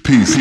Peace.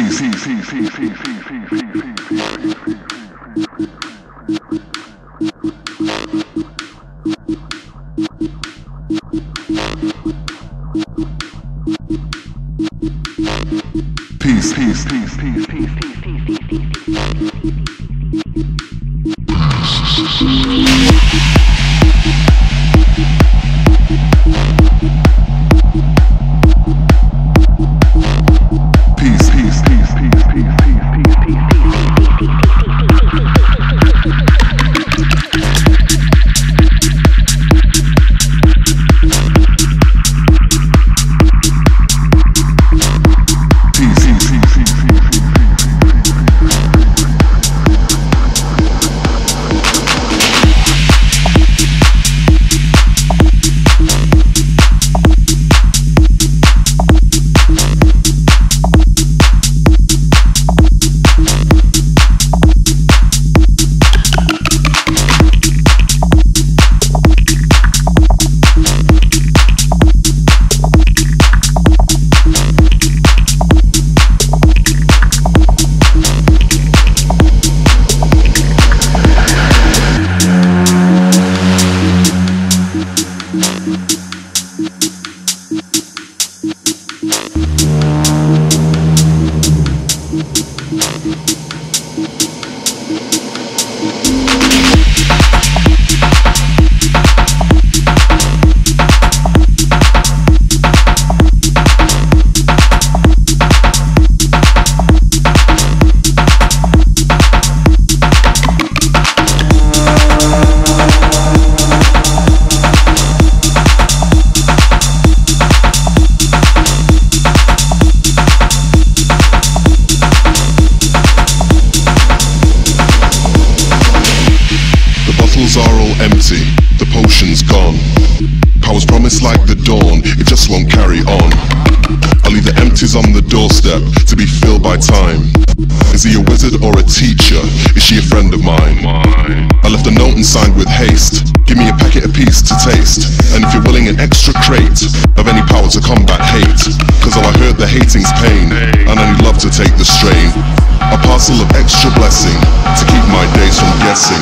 Are all empty, the potion's gone. Powers promised like the dawn, it just won't carry on. I'll leave the empties on the doorstep to be filled by time. Is he a wizard or a teacher? Is she a friend of mine? I left a note and signed with haste. Give me a packet apiece to taste, and if you're willing an extra crate of any power to combat hate, cause all I heard the hating's pain, and I need love to take the strain. A parcel of extra blessing to keep my days from guessing.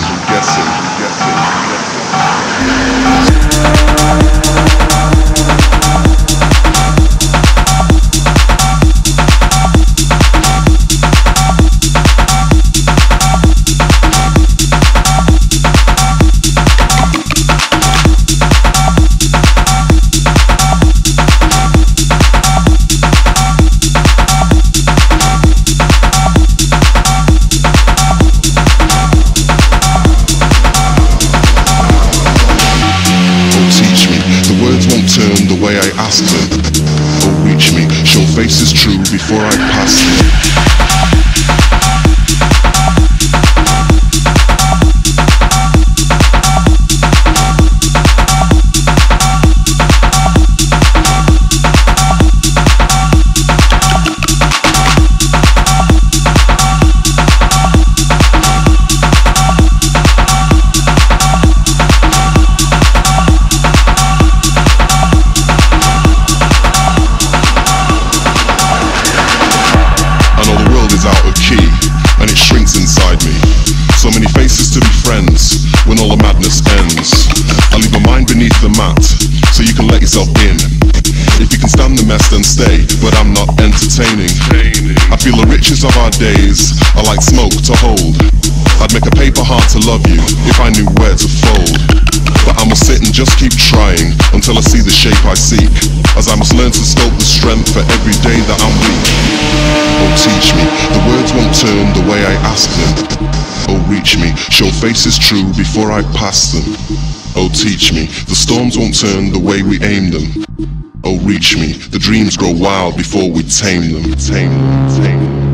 Turn the way I asked them. Oh, reach me, show faces true before I pass them. So many faces to be friends when all the madness ends. I'll leave my mind beneath the mat so you can let yourself in. If you can stand the mess then stay, but I'm not entertaining. I feel the riches of our days are like smoke to hold. I'd make a paper heart to love you if I knew where to fold. But I must sit and just keep trying until I see the shape I seek, as I must learn to sculpt the strength for every day that I'm weak. Oh, teach me, the words won't turn the way I ask them. Oh, reach me, show faces true before I pass them. Oh, teach me, the storms won't turn the way we aim them. Oh, reach me, the dreams grow wild before we tame them.